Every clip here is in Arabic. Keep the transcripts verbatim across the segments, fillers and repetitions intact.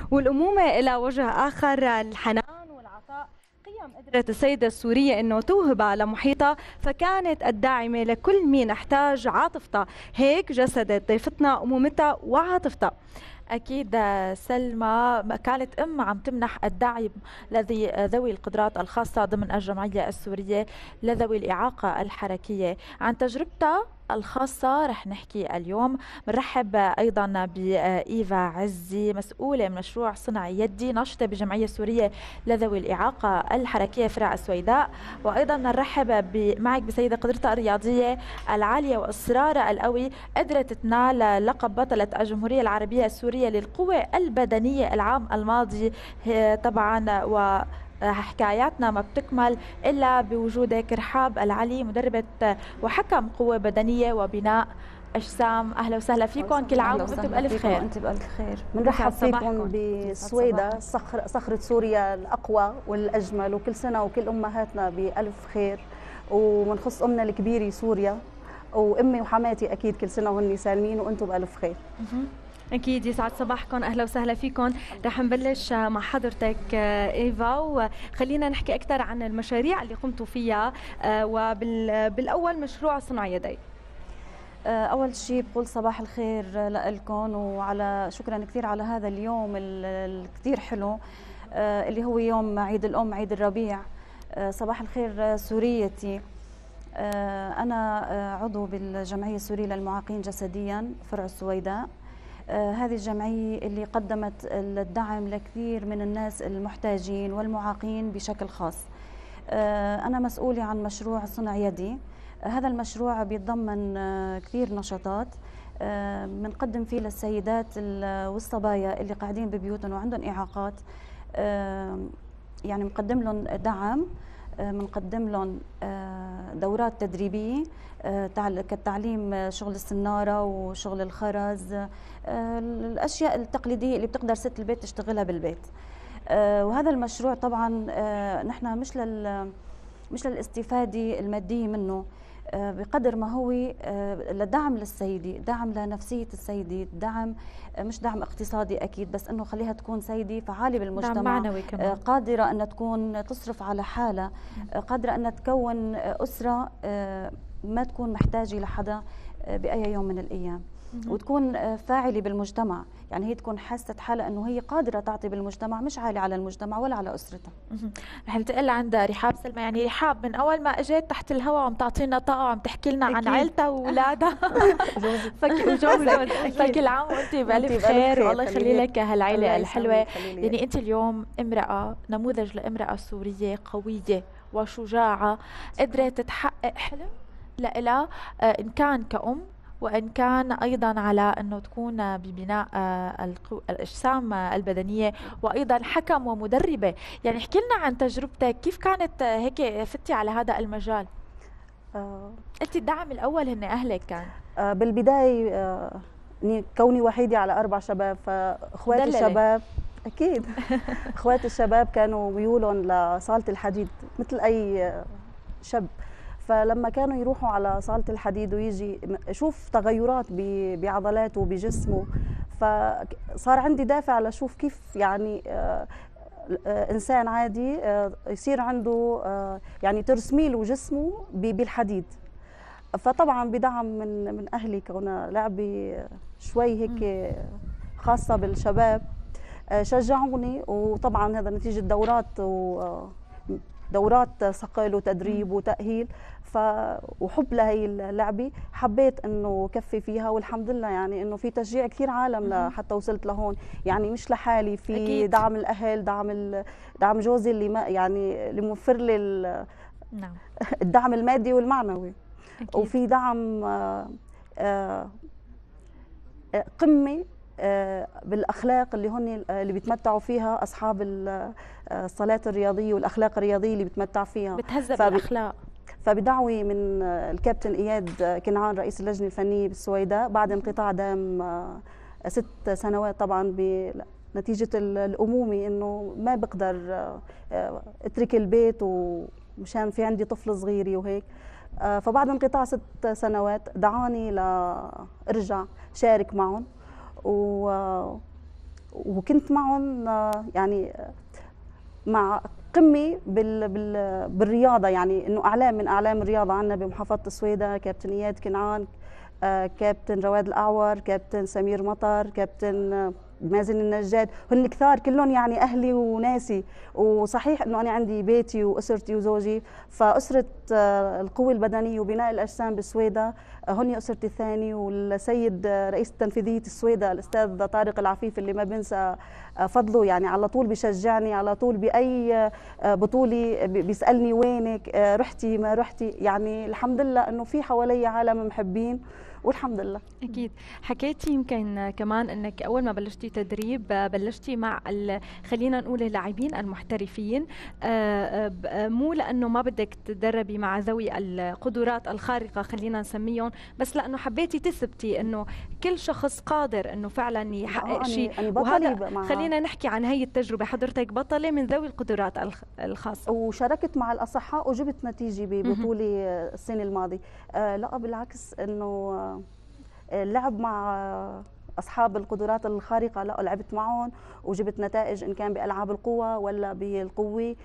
والأمومة إلى وجه آخر، الحنان والعطاء قيم قدرت السيدة السورية أنه توهبها لمحيطها، فكانت الداعمة لكل مين احتاج عاطفتها. هيك جسدت ضيفتنا أمومتها وعاطفتها. أكيد سلمى كانت أم عم تمنح الدعم الذي ذوي القدرات الخاصة ضمن الجمعية السورية لذوي الإعاقة الحركية. عن تجربتها الخاصة رح نحكي اليوم. بنرحب أيضا بإيفا عزي، مسؤولة من مشروع صنع يدي، ناشطة بجمعية السورية لذوي الإعاقة الحركية فرع السويداء. وأيضا نرحب معك بسيدة قدرتها الرياضية العالية وإصرارها القوي، قدرت تنال لقب بطلة الجمهورية العربية السورية للقوة البدنية العام الماضي. طبعا و حكاياتنا ما بتكمل إلا بوجودك. رحاب العلي، مدربة وحكم قوة بدنية وبناء أجسام، أهلا وسهلا فيكم. كل عام وأنتم بألف خير. أنت بألف خير. بنرحب فيكم بالسويداء، صخر صخرة سوريا الأقوى والأجمل، وكل سنة وكل أمهاتنا بألف خير، ومنخص أمنا الكبيرة سوريا، وأمي وحماتي أكيد كل سنة وهن سالمين وأنتم بألف خير. أكيد، يسعد صباحكم، أهلا وسهلا فيكم. رح نبلش مع حضرتك إيفا، وخلينا نحكي أكثر عن المشاريع اللي قمتوا فيها، وبالأول مشروع صنع يدي. أول شيء بقول صباح الخير لكم، وعلى شكرا كثير على هذا اليوم الكثير حلو اللي هو يوم عيد الأم، عيد الربيع. صباح الخير سوريتي. أنا عضو بالجمعية السورية للمعاقين جسديا فرع السويداء. آه هذه الجمعية اللي قدمت الدعم لكثير من الناس المحتاجين والمعاقين بشكل خاص. آه أنا مسؤولة عن مشروع صنع يدي. آه هذا المشروع بيتضمن آه كثير نشاطات بنقدم آه فيه للسيدات والصبايا اللي قاعدين ببيوتهم وعندهم إعاقات. آه يعني بنقدم لهم دعم، بنقدم لهم دورات تدريبية كالتعليم شغل السنارة وشغل الخرز، الأشياء التقليدية اللي بتقدر ست البيت تشتغلها بالبيت. وهذا المشروع طبعا نحن مش لل مش للاستفادة المادية منه بقدر ما هو لدعم للسيدة، دعم لنفسية السيدة، دعم مش دعم اقتصادي أكيد، بس أنه خليها تكون سيدة فعالة بالمجتمع، دعم معنوي كمان، قادرة أن تكون تصرف على حالها، قادرة أن تكون أسرة ما تكون محتاجة لحدا بأي يوم من الأيام، وتكون فاعلة بالمجتمع. يعني هي تكون حاسة حالها أنه هي قادرة تعطي بالمجتمع، مش عالية على المجتمع ولا على أسرتها. رح ننتقل عند رحاب سلمى. يعني رحاب من أول ما اجت تحت الهواء وعم تعطينا طاقة وعم تحكي لنا عن عائلتها وأولادها وجوزها. فكل عام وأنت بألف خير، والله يخلي لك هالعائلة الحلوة. يعني أنت اليوم امرأة، نموذج لامرأة سورية قوية وشجاعة، قدرت تحقق حلم لإلها إن كان كأم وإن كان أيضا على أنه تكون ببناء الأجسام البدنية، وأيضا حكم ومدربة. يعني احكي لنا عن تجربتك، كيف كانت هيك فتي على هذا المجال؟ آه قلتي الدعم الأول هن أهلك كان؟ آه بالبداية آه كوني وحيدة على أربع شباب، فأخواتي الشباب أكيد أخواتي الشباب كانوا ميولهم لصالة الحديد مثل أي شاب. فلما كانوا يروحوا على صالة الحديد ويجي يشوف تغيرات بعضلاته وبجسمه، فصار عندي دافع لشوف كيف يعني إنسان عادي يصير عنده يعني ترسميل وجسمه بالحديد. فطبعا بدعم من من أهلي، كون لعبي شوي هيك خاصة بالشباب، شجعوني. وطبعا هذا نتيجة دورات و دورات صقل وتدريب وتأهيل، ف وحب لهي اللعبة، حبيت انه كفي فيها، والحمد لله يعني انه في تشجيع كثير عالم لحتى وصلت لهون. يعني مش لحالي، في أكيد دعم الاهل، دعم ال... دعم جوزي اللي ما يعني اللي موفر لي ال... نعم الدعم المادي والمعنوي. أكيد. وفي دعم آآ آآ قمة بالاخلاق اللي هن اللي بيتمتعوا فيها اصحاب الصلاه الرياضيه والاخلاق الرياضيه اللي بيتمتع فيها، بتهذب فب... الاخلاق. فبدعوي من الكابتن اياد كنعان رئيس اللجنه الفنيه بالسويداء بعد انقطاع دام ست سنوات طبعا بنتيجه الامومه، انه ما بقدر اترك البيت ومشان في عندي طفل صغيري وهيك. فبعد انقطاع ست سنوات دعاني لارجع شارك معهم، و... وكنت معهم يعني مع قمه بال بال بالرياضه، يعني انه اعلام من اعلام الرياضه عندنا بمحافظه السويداء، كابتن اياد كنعان، كابتن رواد الاعور، كابتن سمير مطر، كابتن مازن النجاد، هن كثار كلهم يعني اهلي وناسي. وصحيح انه انا عندي بيتي واسرتي وزوجي، فاسره القوه البدنيه وبناء الاجسام بالسويداء هن اسرتي الثانيه. والسيد رئيس تنفيذيه السويداء الاستاذ طارق العفيف اللي ما بنسى فضله، يعني على طول بيشجعني، على طول باي بطوله بيسالني وينك رحتي ما رحتي. يعني الحمد لله انه في حوالي عالم محبين والحمد لله. اكيد. حكيتي يمكن كمان انك اول ما بلشتي تدريب بلشتي مع خلينا نقول اللاعبين المحترفين، مو لانه ما بدك تدربي مع ذوي القدرات الخارقه خلينا نسميهم، بس لانه حبيتي تثبتي انه كل شخص قادر انه فعلا يحقق شيء. وهذا خلينا نحكي عن هي التجربه، حضرتك بطله من ذوي القدرات الخاصه، وشاركت مع الاصحاء وجبت نتيجه ببطوله السنه الماضيه. آه لا بالعكس، انه اللعب مع اصحاب القدرات الخارقه، لا لعبت معهم وجبت نتائج ان كان بالعاب القوى ولا بالقوه،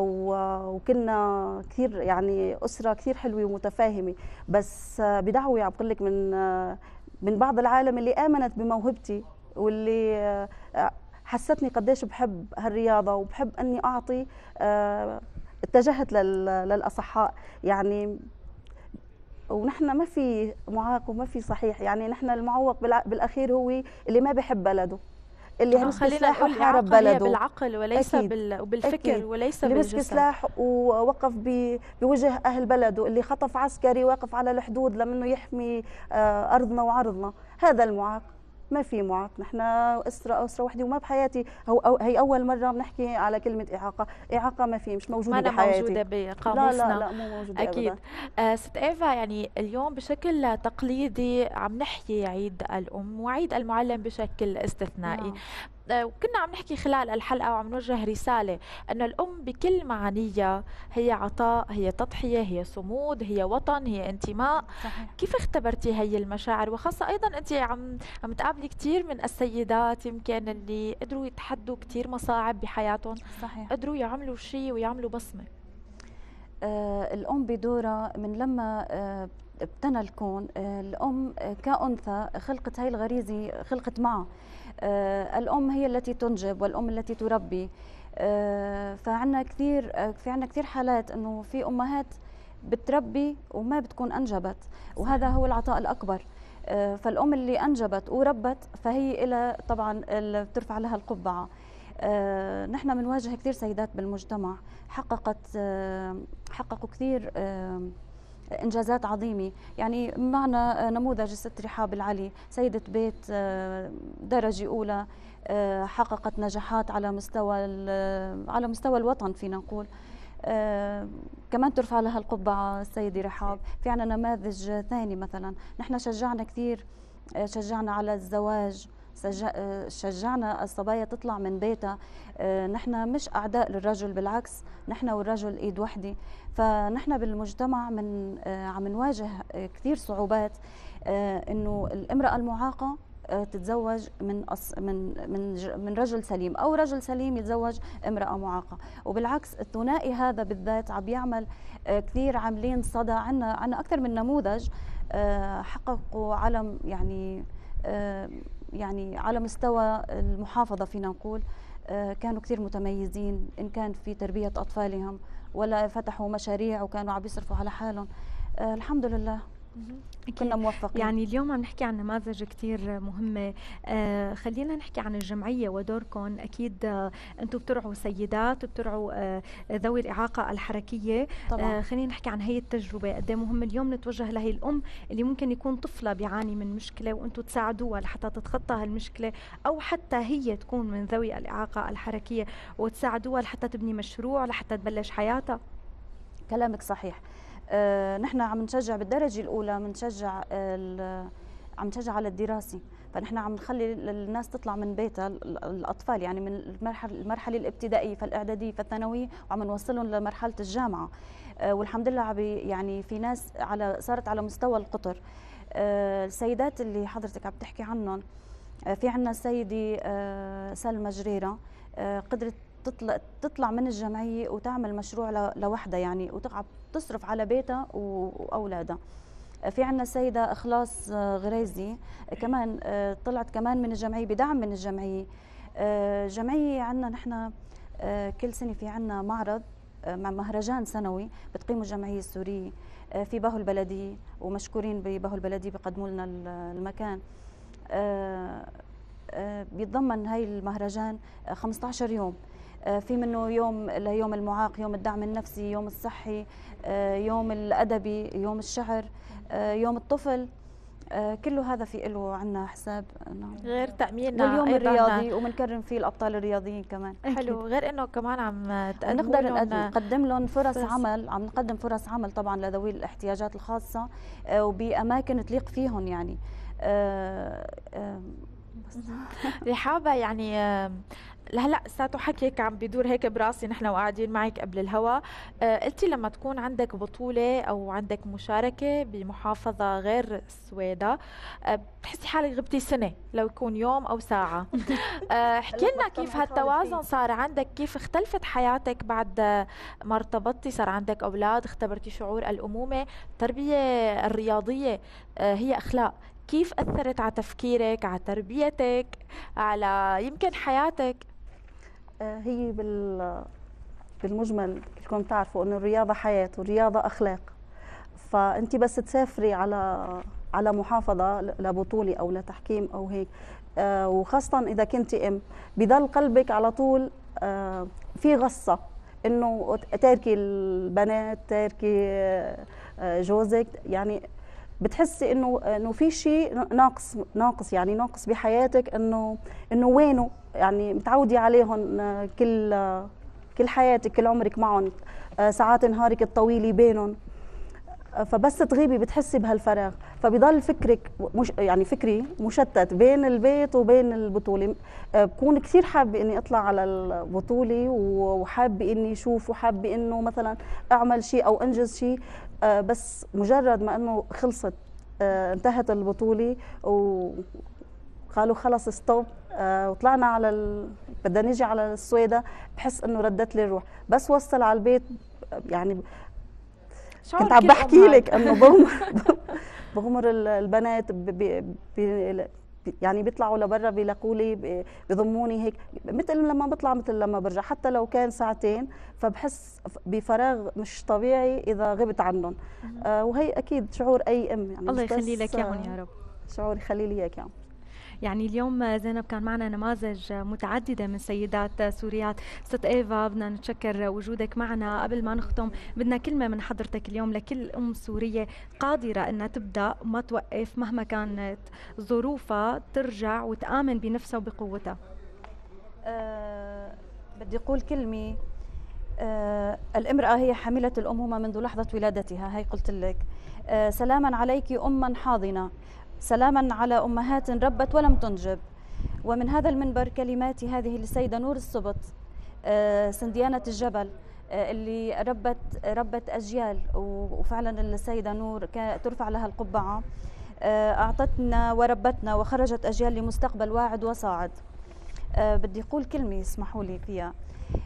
وكنا كثير يعني اسره كثير حلوه ومتفاهمه. بس بدعوه عم بقول لك من من بعض العالم اللي امنت بموهبتي واللي حستني قديش بحب هالرياضه وبحب اني اعطي، اتجهت للاصحاء. يعني ونحن ما في معاق وما في صحيح، يعني نحن المعوق بالاخير هو اللي ما بحب بلده، اللي آه مسك سلاح وحارب بلده بالعقل وليس أكيد. بالفكر أكيد. وليس اللي بالجسد. مسك سلاح ووقف بوجه اهل بلده، اللي خطف عسكري واقف على الحدود لمنه يحمي ارضنا وعرضنا، هذا المعاق. ما في معاق، نحن اسره اسره وحده. وما بحياتي هو أو هي اول مره بنحكي على كلمه اعاقه، اعاقه ما في، مش موجوده ما بحياتي، موجوده بقاموسنا. لا لا لا مو موجوده اكيد. أبداً. آه ست ايفا، يعني اليوم بشكل تقليدي عم نحكي عيد الام وعيد المعلم بشكل استثنائي. نعم. وكنا عم نحكي خلال الحلقة وعم نوجه رسالة أن الأم بكل معانيها هي عطاء، هي تضحية، هي صمود، هي وطن، هي انتماء. صحيح. كيف اختبرتي هي المشاعر؟ وخاصة أيضا أنت عم عم تقابلي كثير من السيدات يمكن اللي قدروا يتحدوا كثير مصاعب بحياتهم. صحيح. قدروا يعملوا شيء ويعملوا بصمة. آه الأم بدورها من لما آه ابتنى الكون، آه الأم كأنثى خلقت هاي الغريزة، خلقت معه. آه الأم هي التي تنجب والأم التي تربي. آه فعنا كثير آه في عنا كثير حالات إنه في أمهات بتربي وما بتكون أنجبت، وهذا هو العطاء الأكبر. آه فالأم اللي أنجبت وربت فهي إلى طبعا بترفع لها القبعة. آه نحن بنواجه كثير سيدات بالمجتمع حققت آه حققوا كثير آه إنجازات عظيمة. يعني معنا نموذج الست رحاب العلي، سيدة بيت درجة أولى، حققت نجاحات على مستوى على مستوى الوطن فينا نقول. كمان ترفع لها القبعة السيدة رحاب. في عنا نماذج ثاني مثلا، نحن شجعنا كثير، شجعنا على الزواج، شجعنا الصبايا تطلع من بيتها. نحن مش أعداء للرجل، بالعكس نحن والرجل إيد وحدة. فنحن بالمجتمع من عم نواجه كثير صعوبات، إنه الامرأة المعاقة تتزوج من من من من رجل سليم، او رجل سليم يتزوج امراه معاقه. وبالعكس الثنائي هذا بالذات عم يعمل كثير، عاملين صدى. عندنا عندنا اكثر من نموذج حققوا على يعني يعني على مستوى المحافظه فينا نقول، كانوا كثير متميزين، ان كان في تربيه اطفالهم ولا فتحوا مشاريع وكانوا عم يصرفوا على حالهم. الحمد لله كنا موفقين. يعني اليوم عم نحكي عن نماذج كثير مهمة. آه خلينا نحكي عن الجمعية ودوركم. أكيد آه أنتم بترعوا سيدات وبترعوا آه ذوي الإعاقة الحركية. آه خلينا نحكي عن هي التجربة قد ايه مهم اليوم نتوجه لهي الأم اللي ممكن يكون طفلة بيعاني من مشكلة وأنتم تساعدوها لحتى تتخطى هالمشكلة، أو حتى هي تكون من ذوي الإعاقة الحركية وتساعدوها لحتى تبني مشروع لحتى تبلش حياتها. كلامك صحيح. آه نحن عم نشجع بالدرجة الأولى، بنشجع عم نشجع على الدراسة. فنحن عم نخلي الناس تطلع من بيتها، الأطفال يعني من المرحلة المرحلة الابتدائية فالإعدادية فالثانوية، وعم نوصلهم لمرحلة الجامعة. آه والحمد لله عبي يعني في ناس على صارت على مستوى القطر. آه السيدات اللي حضرتك عم تحكي عنهم في عنا السيدة سلمى جريرة قدرت تطلع تطلع من الجمعية وتعمل مشروع لوحدها يعني، وتقعد تصرف على بيتها وأولادها. في عنا السيدة إخلاص غريزي كمان طلعت كمان من الجمعية بدعم من الجمعية. جمعية عنا نحن كل سنة في عنا معرض مع مهرجان سنوي بتقيمه الجمعية السورية في باهو البلدية، ومشكورين بباهو البلدية بيقدموا لنا المكان. بيتضمن هاي المهرجان خمسة عشر يوم، في منه يوم ليوم المعاق، يوم الدعم النفسي، يوم الصحي، يوم الأدبي، يوم الشعر، يوم الطفل. كله هذا في له عنا حساب. نعم. غير تأميننا واليوم الرياضي وبنكرم فيه الأبطال الرياضيين كمان. حلو، غير انه كمان عم نقدر نقدم لهم فرص عمل، عم نقدم فرص عمل طبعا لذوي الاحتياجات الخاصة وبأماكن تليق فيهم يعني. اللي حابة يعني هلا ساتو حكيك عم بدور هيك براسي نحن وقاعدين معك قبل الهوا. آه قلتي لما تكون عندك بطولة أو عندك مشاركة بمحافظة غير السويدة آه بتحسي حالك غبتي سنة، لو يكون يوم أو ساعة. آه احكي لنا كيف هالتوازن صار عندك، كيف اختلفت حياتك بعد ما ارتبطتي، صار عندك أولاد، اختبرتي شعور الأمومة، التربية الرياضية آه هي أخلاق، كيف أثرت على تفكيرك، على تربيتك، على يمكن حياتك؟ هي بال بالمجمل كلكم تعرفوا انه الرياضه حياه والرياضه اخلاق. فانت بس تسافري على على محافظه لبطوله او لتحكيم او هيك، وخاصه اذا كنت ام، بضل قلبك على طول في غصه انه تاركي البنات، تاركي جوزك، يعني بتحسي انه انه في شيء ناقص ناقص يعني ناقص بحياتك، انه انه وينه، يعني متعودي عليهم كل كل حياتك كل عمرك معهم، ساعات نهارك الطويله بينهم، فبس تغيبي بتحسي بهالفراغ، فبضل فكرك مش يعني فكري مشتت بين البيت وبين البطوله. بكون كثير حابه اني اطلع على البطوله وحابه اني اشوف وحابه انه مثلا اعمل شيء او انجز شيء، بس مجرد ما انه خلصت انتهت البطوله وقالوا خلص ستوب وطلعنا على ال... بدنا نيجي على السويدة، بحس انه ردت لي الروح. بس وصل على البيت يعني كنت عم بحكي لك انه بغمر بغمر البنات بي بي يعني بيطلعوا لبرا بيلاقوا لي بيضموني هيك مثل لما بطلع مثل لما برجع، حتى لو كان ساعتين، فبحس بفراغ مش طبيعي اذا غبت عنهم. آه وهي اكيد شعور اي ام يعني. الله يخلي لك اياهم يا رب. شعور يخلي لي اياك يا عم. يعني اليوم زينب كان معنا نماذج متعددة من سيدات سوريات. ست إيفا بدنا نتشكر وجودك معنا. قبل ما نختم بدنا كلمة من حضرتك اليوم لكل أم سورية قادرة أنها تبدأ وما توقف مهما كانت ظروفها، ترجع وتآمن بنفسها وبقوتها. أه بدي أقول كلمة، أه الامرأة هي حاملة الأمومة منذ لحظة ولادتها. هاي قلت لك. أه سلاما عليك أما حاضنة، سلاما على أمهات ربت ولم تنجب. ومن هذا المنبر كلماتي هذه للسيدة نور الصبط، سنديانة الجبل، اللي ربت ربت أجيال، وفعلا السيدة نور ترفع لها القبعة، أعطتنا وربتنا وخرجت أجيال لمستقبل واعد وصاعد. بدي أقول كلمة اسمحوا لي فيها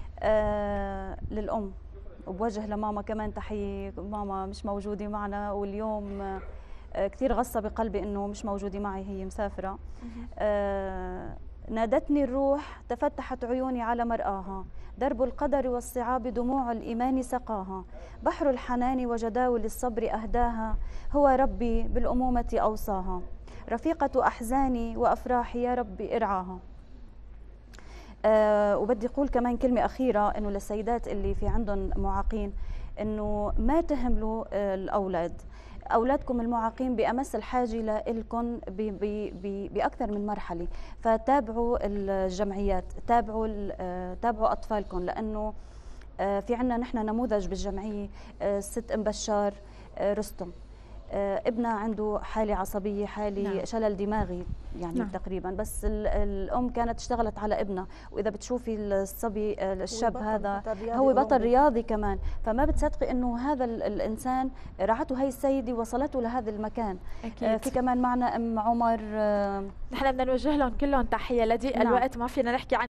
للأم، وبوجه لماما كمان تحية. ماما مش موجودة معنا، واليوم كثير غصة بقلبي انه مش موجودة معي، هي مسافرة. آه نادتني الروح تفتحت عيوني على مرآها، درب القدر والصعاب دموع الإيمان سقاها، بحر الحنان وجداول الصبر أهداها، هو ربي بالأمومة أوصاها، رفيقة أحزاني وأفراحي يا ربي ارعاها. آه وبدي أقول كمان كلمة أخيرة إنه للسيدات اللي في عندهم معاقين، إنه ما تهملوا آه الأولاد. أولادكم المعاقين بأمس الحاجة لكم بأكثر من مرحلة، فتابعوا الجمعيات، تابعوا تابعوا أطفالكم، لأنه في عنا نحن نموذج بالجمعية، الست أم بشار رستم آه، ابنها عنده حالة عصبية، حالة نعم. شلل دماغي يعني نعم. تقريبا، بس ال- الأم كانت اشتغلت على ابنها. وإذا بتشوفي الصبي آه، الشاب بطل- هذا بطل رياضي هو بطل أولمبي. رياضي كمان، فما بتصدقي إنه هذا ال- الإنسان رعته هاي السيدة وصلته لهذا المكان. أكيد. آه، في كمان معنا أم عمر. آه، نحن بدنا نوجه لهم كلهم تحية، لضيق نعم. الوقت ما فينا نحكي عن